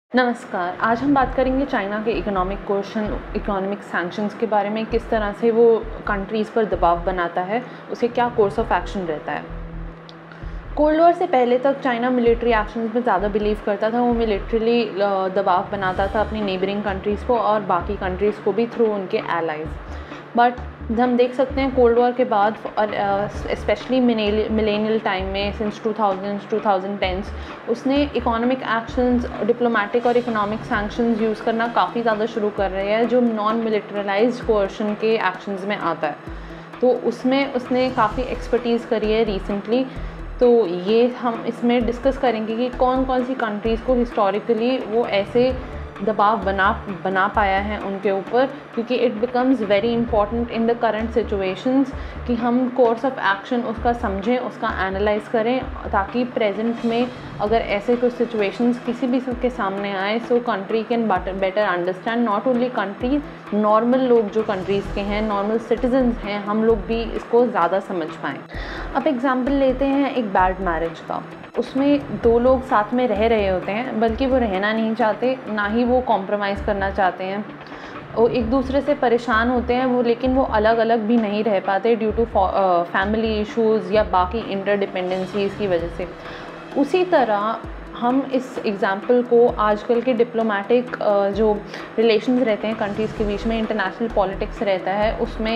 नमस्कार। आज हम बात करेंगे चाइना के इकोनॉमिक सैंक्शंस के बारे में, किस तरह से वो कंट्रीज़ पर दबाव बनाता है, उसे क्या कोर्स ऑफ एक्शन रहता है। कोल्ड वॉर से पहले तक चाइना मिलिट्री एक्शंस में ज़्यादा बिलीव करता था। वो मिलिट्रीली दबाव बनाता था अपनी नेबरिंग कंट्रीज़ को और बाकी कंट्रीज़ को भी थ्रू उनके एलाइज। बट हम देख सकते हैं कोल्ड वॉर के बाद और स्पेशली मिलेनियल टाइम में सिंस 2010s उसने इकोनॉमिक एक्शंस, डिप्लोमेटिक और इकोनॉमिक सैंक्शंस यूज़ करना काफ़ी ज़्यादा शुरू कर रहे हैं, जो नॉन मिलिटरलाइज्ड कोएर्शन के एक्शंस में आता है। तो उसमें उसने काफ़ी एक्सपर्टीज़ करी है रिसेंटली। तो ये हम इसमें डिस्कस करेंगे कि कौन कौन सी कंट्रीज़ को हिस्टोरिकली वो ऐसे दबाव बना पाया है उनके ऊपर, क्योंकि it becomes very important in the current situations कि हम कोर्स ऑफ एक्शन उसका समझें, उसका एनालाइज करें, ताकि प्रेजेंट में अगर ऐसे कुछ सिचुएशंस किसी भी के सामने आए so country can better understand, not only country, normal लोग जो कंट्रीज़ के हैं, नॉर्मल सिटीजन्स हैं, हम लोग भी इसको ज़्यादा समझ पाएँ। अब एग्जाम्पल लेते हैं एक बैड मैरिज का। उसमें दो लोग साथ में रह रहे होते हैं, बल्कि वो रहना नहीं चाहते, ना ही वो कॉम्प्रोमाइज़ करना चाहते हैं। वो एक दूसरे से परेशान होते हैं वो, लेकिन वो अलग अलग भी नहीं रह पाते ड्यू टू फैमिली इश्यूज़ या बाकी इंटरडिपेंडेंसीज़ की वजह से। उसी तरह हम इस एग्ज़ाम्पल को आजकल के डिप्लोमेटिक जो रिलेशंस रहते हैं कंट्रीज़ के बीच में, इंटरनेशनल पॉलिटिक्स रहता है,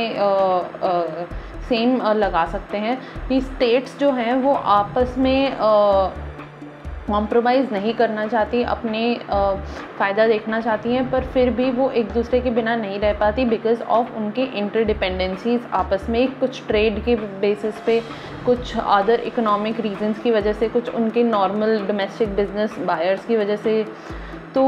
उसमें सेम लगा सकते हैं कि स्टेट्स जो हैं वो आपस में कॉम्प्रोमाइज़ नहीं करना चाहती, अपने फ़ायदा देखना चाहती हैं, पर फिर भी वो एक दूसरे के बिना नहीं रह पाती बिकॉज़ ऑफ उनके इंटरडिपेंडेंसीज़ आपस में, कुछ ट्रेड के बेसिस पे, कुछ अदर इकोनॉमिक रीजंस की वजह से, कुछ उनके नॉर्मल डोमेस्टिक बिजनेस बायर्स की वजह से। तो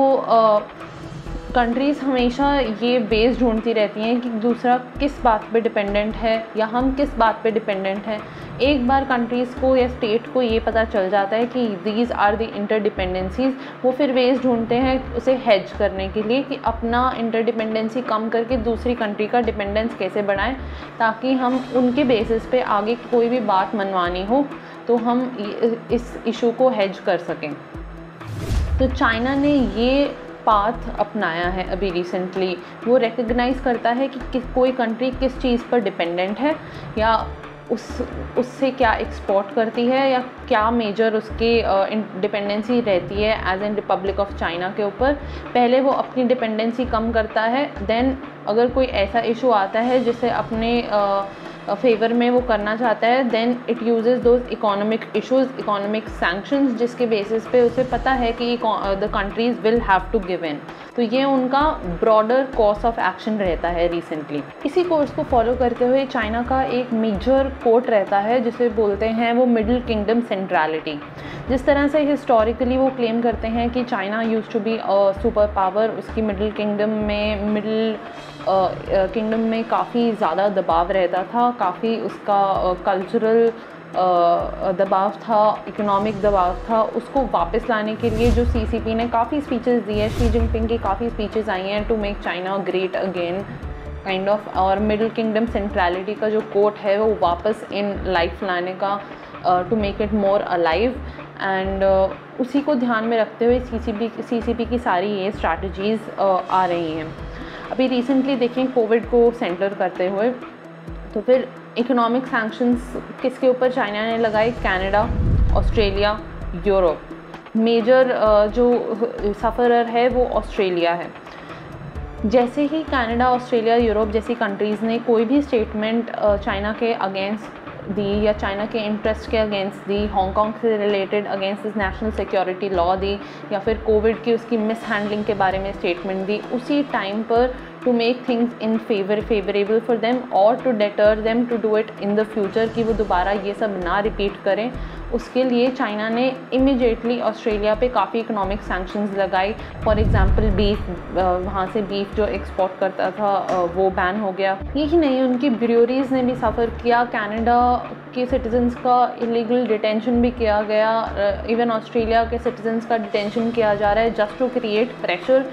कंट्रीज़ हमेशा ये बेस ढूंढती रहती हैं कि दूसरा किस बात पे डिपेंडेंट है या हम किस बात पे डिपेंडेंट हैं। एक बार कंट्रीज़ को या स्टेट को ये पता चल जाता है कि दीज आर द इंटरडिपेंडेंसीज़, वो फिर वेज ढूंढते हैं उसे हेज करने के लिए कि अपना इंटरडिपेंडेंसी कम करके दूसरी कंट्री का डिपेंडेंस कैसे बढ़ाएं, ताकि हम उनके बेसिस पे आगे कोई भी बात मनवानी हो तो हम इस इशू को हेज कर सकें। तो चाइना ने ये पाथ अपनाया है अभी रिसेंटली। वो रिकग्नाइज़ करता है कि कोई कंट्री किस चीज़ पर डिपेंडेंट है, या उससे क्या एक्सपोर्ट करती है, या क्या मेजर उसके डिपेंडेंसी रहती है as an Republic of China के ऊपर। पहले वो अपनी डिपेंडेंसी कम करता है, देन अगर कोई ऐसा इशू आता है जिसे अपने फेवर में वो करना चाहता है, then it uses those economic issues, economic sanctions, जिसके बेसिस पे उसे पता है कि the countries will have to give in. तो ये उनका ब्रॉडर कोर्स ऑफ एक्शन रहता है रिसेंटली। इसी कोर्स को फॉलो करते हुए चाइना का एक मेजर कोट रहता है जिसे बोलते हैं वो मिडिल किंगडम सेंट्रलिटी। जिस तरह से हिस्टोरिकली वो क्लेम करते हैं कि China used to be a super power, उसकी मिडिल किंगडम में काफ़ी ज़्यादा दबाव रहता था, काफ़ी उसका कल्चरल दबाव था, इकोनॉमिक दबाव था। उसको वापस लाने के लिए जो सीसीपी ने काफ़ी स्पीचेस दी है, शी जिनपिंग की काफ़ी स्पीचेस आई हैं to make China great again kind of, और मिडिल किंगडम सेंट्रलिटी का जो कोट है वो वापस इन लाइफ लाने का, to make it more alive. And उसी को ध्यान में रखते हुए सीसीपी की सारी ये स्ट्रैटेजीज़ आ रही हैं। अभी रिसेंटली देखें कोविड को सेंटर करते हुए, तो फिर इकोनॉमिक सैंक्शंस किसके ऊपर चाइना ने लगाए? Canada, Australia, Europe. मेजर जो सफ़रर है वो ऑस्ट्रेलिया है। जैसे ही कनाडा, ऑस्ट्रेलिया, यूरोप जैसी कंट्रीज़ ने कोई भी स्टेटमेंट चाइना के अगेंस्ट दी या चाइना के इंटरेस्ट के अगेंस्ट दी, हांगकांग से रिलेटेड अगेंस्ट इस नेशनल सिक्योरिटी लॉ दी, या फिर कोविड की उसकी मिस हैंडलिंग के बारे में स्टेटमेंट दी, उसी टाइम पर to make things in favourable for them और to deter them to do it in the future, कि वो दोबारा ये सब ना रिपीट करें, उसके लिए चाइना ने इमीडिएटली ऑस्ट्रेलिया पे काफ़ी इकोनॉमिक सैंक्शंस लगाई। फॉर एग्जांपल बीफ, वहाँ से बीफ जो एक्सपोर्ट करता था वो बैन हो गया। यही नहीं, उनकी ब्रूअरीज़ ने भी सफ़र किया, कनाडा के सिटीजन्स का इलीगल डिटेंशन भी किया गया, इवन ऑस्ट्रेलिया के सिटीजन्स का डिटेंशन किया जा रहा है जस्ट टू क्रिएट प्रेशर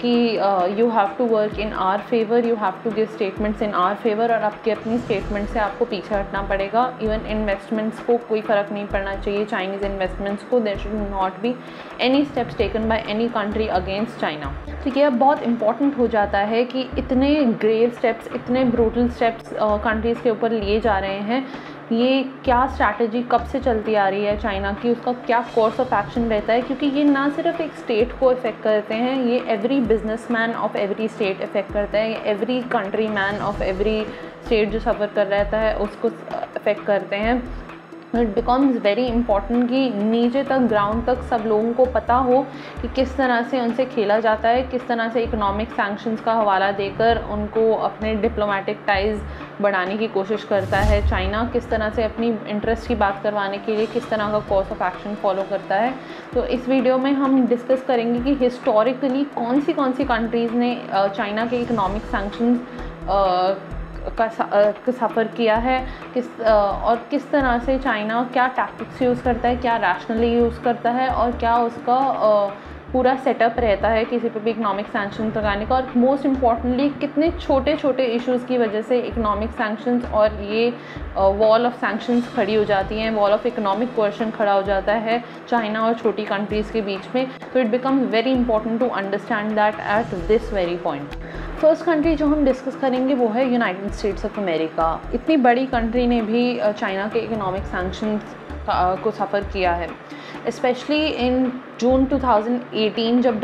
कि you have to work in our favour, you have to give statements in our favour, और आपकी अपनी स्टेटमेंट से आपको पीछे हटना पड़ेगा। इवन इन्वेस्टमेंट्स को कोई फ़र्क नहीं पड़ना चाहिए चाइनीज़ इन्वेस्टमेंट्स को। There should not be any steps taken by any country against China. तो ये बहुत इंपॉर्टेंट हो जाता है कि इतने ग्रेव स्टेप्स, इतने ब्रूटल स्टेप्स कंट्रीज़ के ऊपर लिए जा रहे हैं। ये क्या स्ट्रैटेजी कब से चलती आ रही है चाइना की, उसका क्या कोर्स ऑफ एक्शन रहता है, क्योंकि ये ना सिर्फ एक स्टेट को इफ़ेक्ट करते हैं, ये every businessman of every state effect करता है, ये every country man of every state जो सफ़र कर रहता है उसको इफ़ेक्ट करते हैं। इट बिकम्स वेरी इंपॉर्टेंट कि नीचे तक, ग्राउंड तक सब लोगों को पता हो कि किस तरह से उनसे खेला जाता है, किस तरह से इकोनॉमिक सैंक्शंस का हवाला देकर उनको अपने डिप्लोमेटिक टाइज़ बढ़ाने की कोशिश करता है चाइना, किस तरह से अपनी इंटरेस्ट की बात करवाने के लिए किस तरह का कोर्स ऑफ एक्शन फॉलो करता है। तो इस वीडियो में हम डिस्कस करेंगे कि हिस्टोरिकली कौन सी कंट्रीज़ ने चाइना के इकोनॉमिक सैंक्शंस का सफ़र किया है, और किस तरह से चाइना क्या टैक्टिक्स यूज़ करता है, क्या रैशनली यूज़ करता है, और क्या उसका पूरा सेटअप रहता है किसी पे भी इकोनॉमिक सैंक्शंस लगाने का। और मोस्ट इम्पॉर्टेंटली कितने छोटे छोटे इश्यूज़ की वजह से इकोनॉमिक सैंक्शंस और ये वॉल ऑफ सैंक्शंस खड़ी हो जाती हैं, वॉल ऑफ इकोनॉमिक कोएर्शन खड़ा हो जाता है चाइना और छोटी कंट्रीज़ के बीच में। तो it becomes very important to understand that at this very point. First country जो हम डिस्कस करेंगे वो है यूनाइटेड स्टेट्स ऑफ अमेरिका। इतनी बड़ी कंट्री ने भी चाइना के इकोनॉमिक सैंक्शंस को सफ़र किया है, स्पेशली इन जून 2018 जब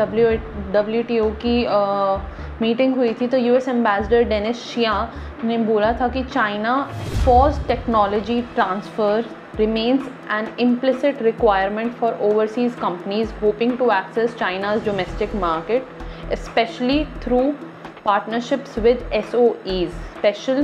WTO की मीटिंग हुई थी। तो US एम्बेसडर डेनिस शिया ने बोला था कि China force technology transfer remains an implicit requirement for overseas companies hoping to access China's domestic market, especially through partnerships with SOEs, special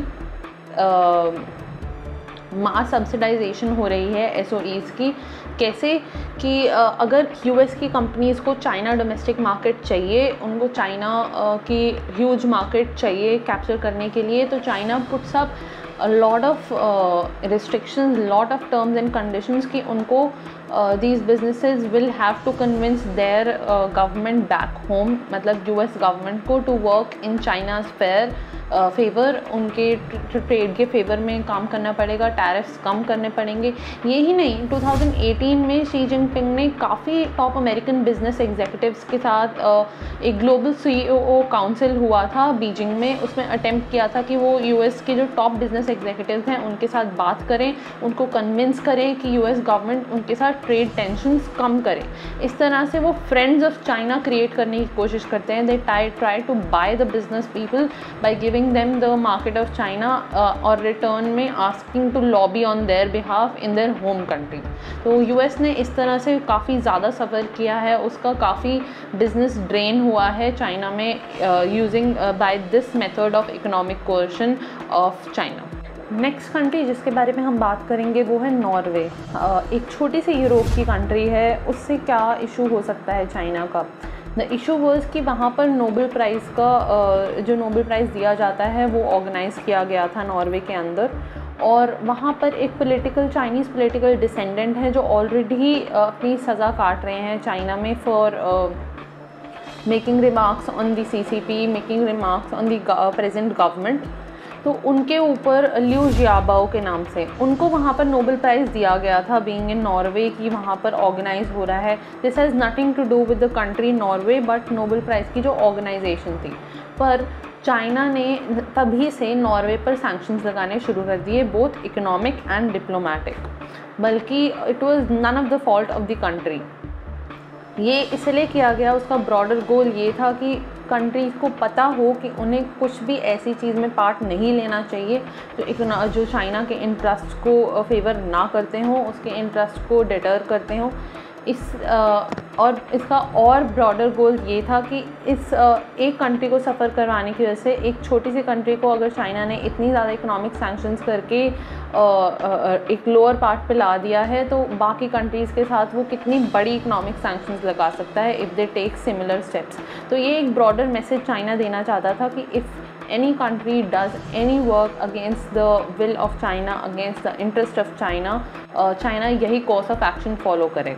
mass subsidization हो रही है SOEs की। कैसे कि अगर US की कंपनीज़ को चाइना डोमेस्टिक मार्केट चाहिए, उनको चाइना की ह्यूज मार्केट चाहिए कैप्चर करने के लिए, तो China puts up a lot of restrictions, lot of terms and conditions कि उनको these businesses will have to convince their government back home, मतलब US government को to work in China's favour, उनके ट्रेड के फेवर में काम करना पड़ेगा, टैरिफ्स कम करने पड़ेंगे। यही नहीं, 2018 में शी जिनपिंग ने काफ़ी टॉप अमेरिकन बिजनेस एग्जीक्यूटिव्स के साथ एक ग्लोबल CEO काउंसिल हुआ था बीजिंग में। उसमें अटेम्प्ट किया था कि वो US के जो टॉप बिजनेस एग्जीक्यूटिव्स हैं उनके साथ बात करें, उनको कन्विंस करें कि US गवर्नमेंट उनके साथ ट्रेड टेंशन्स कम करे। इस तरह से वो फ्रेंड्स ऑफ चाइना क्रिएट करने की कोशिश करते हैं। They try to buy the business people by giving them the market of China और रिटर्न में asking to lobby on their behalf in their home country। तो US ने इस तरह से काफ़ी ज़्यादा सफ़र किया है, उसका काफ़ी बिजनेस ड्रेन हुआ है चाइना में using by this method of economic coercion of China. Next country जिसके बारे में हम बात करेंगे वो है नॉर्वे। एक छोटी सी यूरोप की कंट्री है, उससे क्या इशू हो सकता है चाइना का। द इशू वर्स कि वहाँ पर नोबेल प्राइज़ का जो नोबेल प्राइज़ दिया जाता है वो ऑर्गेनाइज़ किया गया था नॉर्वे के अंदर, और वहाँ पर एक चाइनीज़ पॉलिटिकल डिसेंडेंट है जो ऑलरेडी अपनी सज़ा काट रहे हैं चाइना में for making remarks on the CCP, making remarks on the present government. तो उनके ऊपर लियू जियाबाओ के नाम से उनको वहाँ पर नोबेल प्राइज़ दिया गया था बीइंग इन नॉर्वे की वहाँ पर ऑर्गेनाइज हो रहा है। This has nothing to do with the country Norway but Nobel Prize की जो ऑर्गेनाइजेशन थी। पर चाइना ने तभी से नॉर्वे पर सैंक्शंस लगाने शुरू कर दिए, बोथ इकोनॉमिक एंड डिप्लोमेटिक, बल्कि it was none of the fault of the country. ये इसलिए किया गया, उसका ब्रॉडर गोल ये था कि कंट्रीज़ को पता हो कि उन्हें कुछ भी ऐसी चीज़ में पार्ट नहीं लेना चाहिए जो चाइना के इंटरेस्ट को फेवर ना करते हों, उसके इंटरेस्ट को डिटर करते हों। और इसका और ब्रॉडर गोल ये था कि इस एक कंट्री को सफ़र करवाने की वजह से, एक छोटी सी कंट्री को अगर चाइना ने इतनी ज़्यादा इकोनॉमिक सैंक्शंस करके एक लोअर पार्ट पे ला दिया है, तो बाकी कंट्रीज़ के साथ वो कितनी बड़ी इकोनॉमिक सैंक्शंस लगा सकता है if they take similar steps. तो ये एक ब्रॉडर मैसेज चाइना देना चाहता था कि if any country does any work against the will of China, against the interest of China, China यही course of action follow करेगा।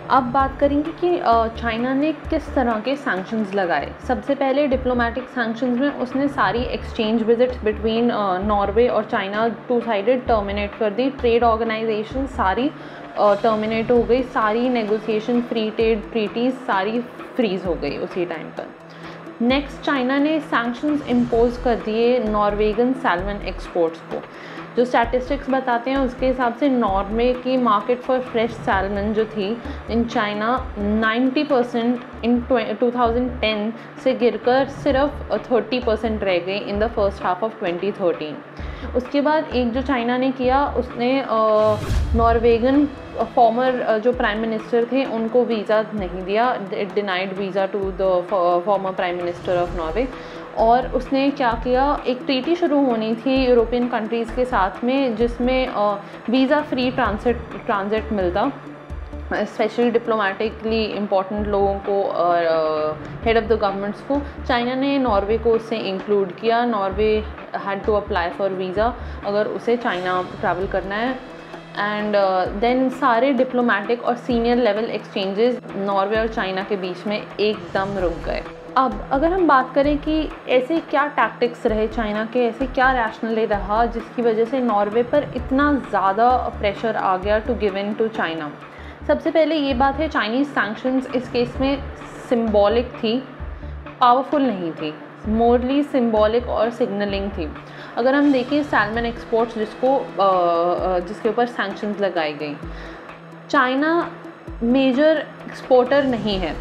अब बात करेंगे कि चाइना ने किस तरह के सैंक्शंस लगाए। सबसे पहले डिप्लोमेटिक सैंक्शंस में उसने सारी एक्सचेंज विजिट्स बिटवीन नॉर्वे और चाइना टू साइडेड टर्मिनेट कर दी। ट्रेड ऑर्गेनाइजेशन सारी टर्मिनेट हो गई, सारी नेगोशिएशन फ्री ट्रेड ट्रीटीज सारी फ्रीज हो गई उसी टाइम पर। नेक्स्ट चाइना ने सैंक्शंस इम्पोज कर दिए नॉर्वेगन सैल्मन एक्सपोर्ट्स को। जो स्टैटिस्टिक्स बताते हैं उसके हिसाब से नॉर्वे की मार्केट फॉर फ्रेश सैल्मन जो थी इन चाइना 90% इन 2010 से गिरकर सिर्फ 30% रह गई in the first half of 2013। उसके बाद एक जो चाइना ने किया, उसने नॉर्वेगन फॉर्मर जो प्राइम मिनिस्टर थे उनको वीज़ा नहीं दिया, it denied visa to the former prime minister of Norway. और उसने क्या किया, एक ट्रीटी शुरू होनी थी यूरोपियन कंट्रीज़ के साथ में जिसमें वीज़ा फ्री ट्रांजिट मिलता, स्पेशली डिप्लोमेटिकली इम्पॉर्टेंट लोगों को और हेड ऑफ़ द गवर्नमेंट्स को। चाइना ने नॉर्वे को उससे इंक्लूड किया। Norway had to apply for visa अगर उसे चाइना ट्रैवल करना है। एंड देन सारे डिप्लोमेटिक और सीनियर लेवल एक्सचेंजेस नॉर्वे और चाइना के बीच में एकदम रुक गए। अब अगर हम बात करें कि ऐसे क्या टैक्टिक्स रहे चाइना के, ऐसे क्या रैशनली रहा जिसकी वजह से नॉर्वे पर इतना ज़्यादा प्रेशर आ गया to give in to China. सबसे पहले ये बात है, चाइनीज़ सैंक्शंस इस केस में सिंबॉलिक थी, पावरफुल नहीं थी, मोरली सिंबॉलिक और सिग्नलिंग थी। अगर हम देखें सैल्मन एक्सपोर्ट्स जिसके ऊपर सैंक्शंस लगाई गई, चाइना मेजर एक्सपोर्टर नहीं है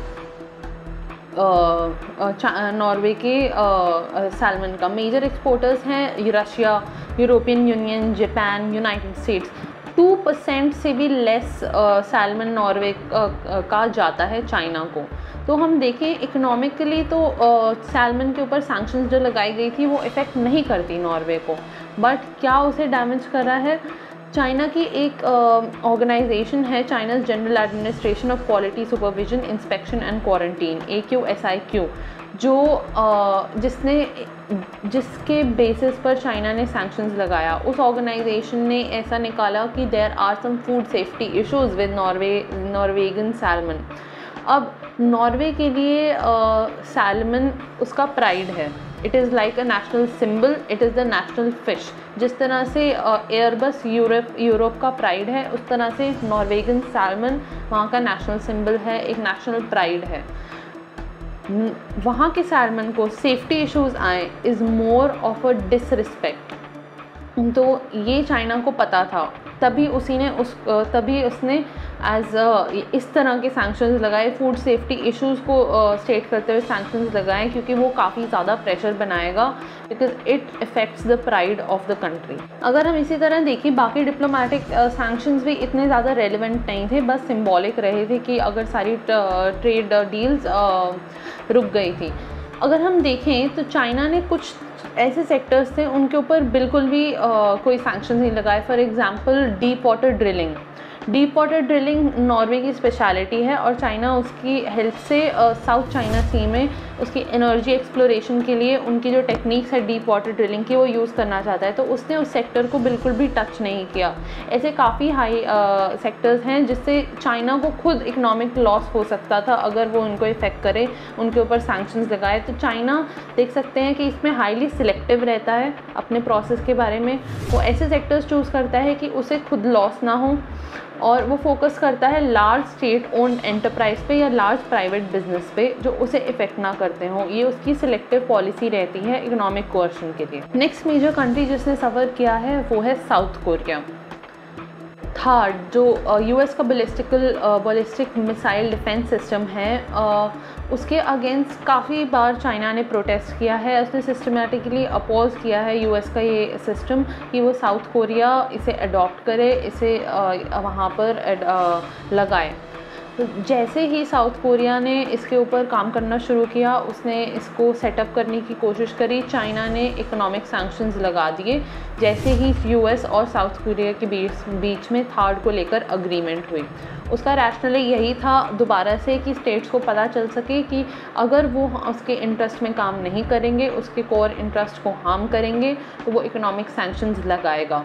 नॉर्वे के सैल्मन का। मेजर एक्सपोर्टर्स हैं Russia, European Union, Japan, United States. 2% से भी लेस सैल्मन नॉर्वे का जाता है चाइना को। तो हम देखें इकोनॉमिकली तो सैल्मन के ऊपर सैंक्शंस जो लगाई गई थी वो इफ़ेक्ट नहीं करती नॉर्वे को, बट क्या उसे डैमेज कर रहा है। चाइना की एक ऑर्गेनाइजेशन है, China's General Administration of Quality Supervision Inspection and Quarantine, AQSIQ, जो जिसके बेसिस पर चाइना ने सैंक्शंस लगाया। उस ऑर्गेनाइजेशन ने ऐसा निकाला कि there are some food safety issues with Norwegian salmon. अब नॉर्वे के लिए सैल्मन उसका प्राइड है, it is like a national symbol, it is the national fish. जिस तरह से एयरबस यूरोप का प्राइड है, उस तरह से नॉर्वेगन सैल्मन वहाँ का नेशनल सिंबल है, एक नेशनल प्राइड है। वहाँ के सैल्मन को सेफ्टी इश्यूज़ आए is more of a disrespect. तो ये चाइना को पता था, तभी उसने इस तरह के सैंक्शंस लगाए, फूड सेफ्टी इश्यूज़ को स्टेट करते हुए सैंक्शंस लगाए, क्योंकि वो काफ़ी ज़्यादा प्रेशर बनाएगा, because it affects the pride of the country. अगर हम इसी तरह देखें, बाकी डिप्लोमेटिक सैंक्शंस भी इतने ज़्यादा रेलिवेंट नहीं थे, बस सिंबॉलिक रहे थे कि अगर सारी ट्रेड डील्स रुक गई थी। अगर हम देखें तो चाइना ने कुछ ऐसे सेक्टर्स थे उनके ऊपर बिल्कुल भी कोई सैंक्शन नहीं लगाए। For example deep water drilling. Deep water drilling Norway की स्पेशलिटी है और चाइना उसकी हेल्प से साउथ चाइना सी में उसकी एनर्जी एक्सप्लोरेशन के लिए उनकी जो टेक्निक्स है डीप वाटर ड्रिलिंग की वो यूज़ करना चाहता है, तो उसने उस सेक्टर को बिल्कुल भी टच नहीं किया। ऐसे काफ़ी हाई सेक्टर्स हैं जिससे चाइना को खुद इकोनॉमिक लॉस हो सकता था अगर वो उनको इफ़ेक्ट करे, उनके ऊपर सैंक्शंस लगाए। तो चाइना देख सकते हैं कि इसमें हाईली सिलेक्टिव रहता है अपने प्रोसेस के बारे में। वो ऐसे सेक्टर्स चूज़ करता है कि उसे खुद लॉस ना हो, और वो फोकस करता है लार्ज स्टेट ओन्ड एंटरप्राइज पे या लार्ज प्राइवेट बिजनेस पे जो उसे इफेक्ट ना करते हों। ये उसकी सिलेक्टिव पॉलिसी रहती है इकोनॉमिक कोअर्शन के लिए। नेक्स्ट मेजर कंट्री जिसने सफ़र किया है वो है साउथ कोरिया। थर्ड, जो यूएस का बैलिस्टिक मिसाइल डिफेंस सिस्टम है, उसके अगेंस्ट काफ़ी बार चाइना ने प्रोटेस्ट किया है। उसने सिस्टमेटिकली अपोज किया है यूएस का ये सिस्टम कि वो साउथ कोरिया इसे अडॉप्ट करे, इसे वहाँ पर लगाए। तो जैसे ही साउथ कोरिया ने इसके ऊपर काम करना शुरू किया, उसने इसको सेटअप करने की कोशिश करी, चाइना ने इकोनॉमिक सैंक्शंस लगा दिए। जैसे ही यूएस और साउथ कोरिया के बीच में थर्ड को लेकर अग्रीमेंट हुई, उसका रैशनली यही था दोबारा से कि स्टेट्स को पता चल सके कि अगर वो उसके इंटरेस्ट में काम नहीं करेंगे, उसके कोर इंटरेस्ट को हार्म करेंगे, तो वो इकोनॉमिक सैंक्शंस लगाएगा।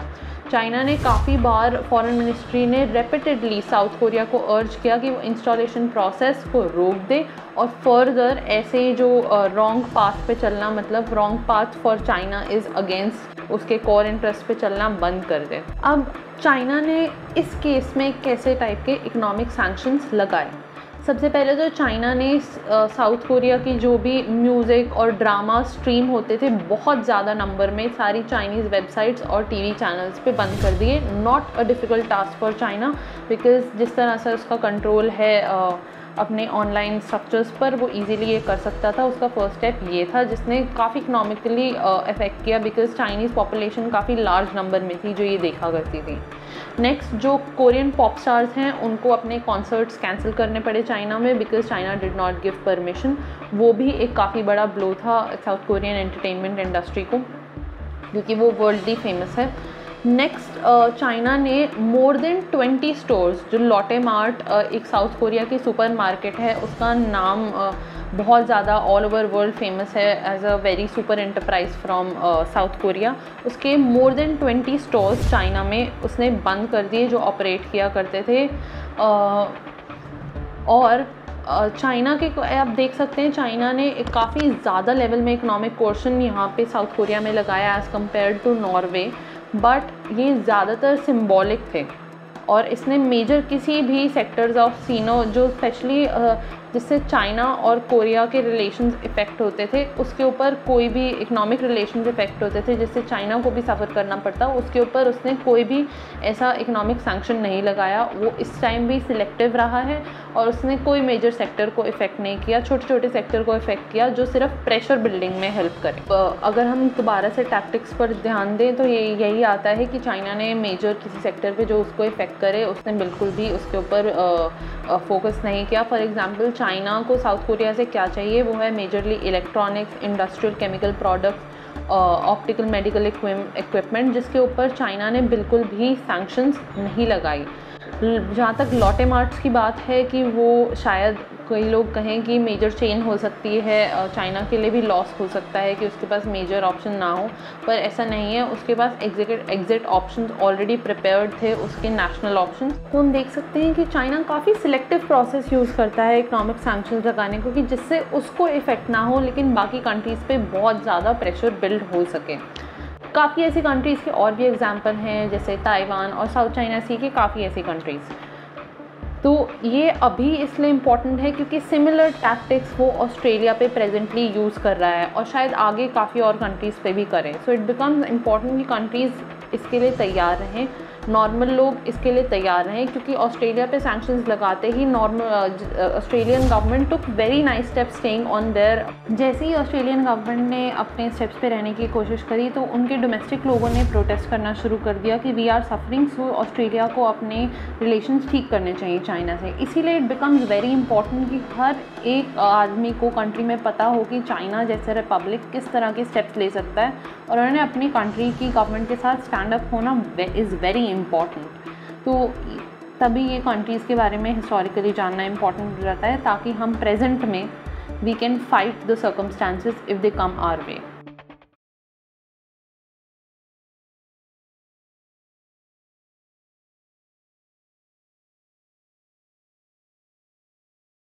चाइना ने काफ़ी बार फॉरेन मिनिस्ट्री ने रेपिटेडली साउथ कोरिया को अर्ज किया कि वो इंस्टॉलेशन प्रोसेस को रोक दे और फर्दर ऐसे जो रॉन्ग पाथ पे चलना, मतलब wrong path for China is against उसके कोर इंटरेस्ट पे चलना बंद कर दे। अब चाइना ने इस केस में कैसे टाइप के इकोनॉमिक सैंक्शंस लगाए। सबसे पहले तो चाइना ने साउथ कोरिया की जो भी म्यूज़िक और ड्रामा स्ट्रीम होते थे बहुत ज़्यादा नंबर में सारी चाइनीज़ वेबसाइट्स और टीवी चैनल्स पे बंद कर दिए। Not a difficult task for China, because जिस तरह से उसका कंट्रोल है अपने ऑनलाइन स्ट्रक्चर्स पर, वो इजीली ये कर सकता था। उसका फर्स्ट स्टेप ये था जिसने काफ़ी इकोनॉमिकली इफ़ेक्ट किया, बिकॉज़ चाइनीज़ पॉपुलेशन काफ़ी लार्ज नंबर में थी जो ये देखा करती थी। नेक्स्ट, जो कोरियन पॉप स्टार्स हैं उनको अपने कॉन्सर्ट्स कैंसिल करने पड़े चाइना में, because China did not give permission. वो भी एक काफ़ी बड़ा ब्लो था साउथ कोरियन एंटरटेनमेंट इंडस्ट्री को, क्योंकि वो वर्ल्डली फेमस है। नेक्स्ट, चाइना ने मोर देन 20 स्टोर्स, जो लॉटे मार्ट एक साउथ कोरिया की सुपर मार्केट है, उसका नाम बहुत ज़्यादा ऑल ओवर वर्ल्ड फेमस है as a very super enterprise from South Korea. उसके मोर देन 20 स्टोर्स चाइना में उसने बंद कर दिए जो ऑपरेट किया करते थे। और चाइना के आप देख सकते हैं चाइना ने एक काफ़ी ज़्यादा लेवल में इकोनॉमिक कोर्शन यहाँ पे साउथ कोरिया में लगाया as compare to Norway, but ये ज़्यादातर सिंबॉलिक थे और इसने मेजर किसी भी सेक्टर्स ऑफ सीनो जो स्पेशली जिससे चाइना और कोरिया के रिलेशंस इफ़ेक्ट होते थे उसके ऊपर कोई भी इकोनॉमिक रिलेशंस इफ़ेक्ट होते थे जिससे चाइना को भी सफ़र करना पड़ता, उसके ऊपर उसने कोई भी ऐसा इकोनॉमिक सैंक्शन नहीं लगाया। वो इस टाइम भी सिलेक्टिव रहा है और उसने कोई मेजर सेक्टर को इफ़ेक्ट नहीं किया, छोटे छोटे सेक्टर को इफ़ेक्ट किया जो सिर्फ प्रेशर बिल्डिंग में हेल्प करे। अगर हम दोबारा से टैक्टिक्स पर ध्यान दें तो ये यही आता है कि चाइना ने मेजर किसी सेक्टर पे जो उसको इफ़ेक्ट करे उसने बिल्कुल भी उसके ऊपर फोकस नहीं किया। फॉर एग्जांपल चाइना को साउथ कोरिया से क्या चाहिए, वो है majorly electronics, industrial chemical products, optical medical equipment, जिसके ऊपर चाइना ने बिल्कुल भी सैंक्शंस नहीं लगाई। जहाँ तक लॉटे मार्ट्स की बात है कि वो शायद कई लोग कहें कि मेजर चेन हो सकती है, चाइना के लिए भी लॉस हो सकता है कि उसके पास मेजर ऑप्शन ना हो, पर ऐसा नहीं है। उसके पास एग्जिट ऑप्शंस ऑलरेडी प्रिपेयर्ड थे, उसके नेशनल ऑप्शंस। तो हम देख सकते हैं कि चाइना काफ़ी सिलेक्टिव प्रोसेस यूज़ करता है इकोनॉमिक सैंक्शंस लगाने को कि जिससे उसको इफ़ेक्ट ना हो लेकिन बाकी कंट्रीज़ पे बहुत ज़्यादा प्रेशर बिल्ड हो सके। काफ़ी ऐसी कंट्रीज़ के और भी एग्जांपल हैं जैसे ताइवान और साउथ चाइना सी के काफ़ी ऐसी कंट्रीज़। तो ये अभी इसलिए इम्पॉर्टेंट है क्योंकि सिमिलर टैक्टिक्स वो ऑस्ट्रेलिया पे प्रेजेंटली यूज़ कर रहा है और शायद आगे काफ़ी और कंट्रीज़ पे भी करें। सो इट बिकम्स इम्पॉर्टेंट कि कंट्रीज़ इसके लिए तैयार रहें, नॉर्मल लोग इसके लिए तैयार रहें, क्योंकि ऑस्ट्रेलिया पे सैंक्शंस लगाते ही Australian government took very nice steps staying on there. जैसे ही ऑस्ट्रेलियन गवर्नमेंट ने अपने स्टेप्स पे रहने की कोशिश करी तो उनके डोमेस्टिक लोगों ने प्रोटेस्ट करना शुरू कर दिया कि we are suffering, so Australia को अपने रिलेशंस ठीक करने चाहिए चाइना से। इसीलिए इट बिकम्स वेरी इंपॉर्टेंट कि हर एक आदमी को कंट्री में पता हो कि चाइना जैसे रिपब्लिक किस तरह के स्टेप्स ले सकता है और उन्होंने अपनी कंट्री की गवर्नमेंट के साथ स्टैंड अप होना इज़ वेरी इम्पॉर्टेंट। तो तभी ये कंट्रीज़ के बारे में हिस्टोरिकली जानना इम्पॉर्टेंट रहता है ताकि हम प्रेजेंट में we can fight the circumstances if they come our way.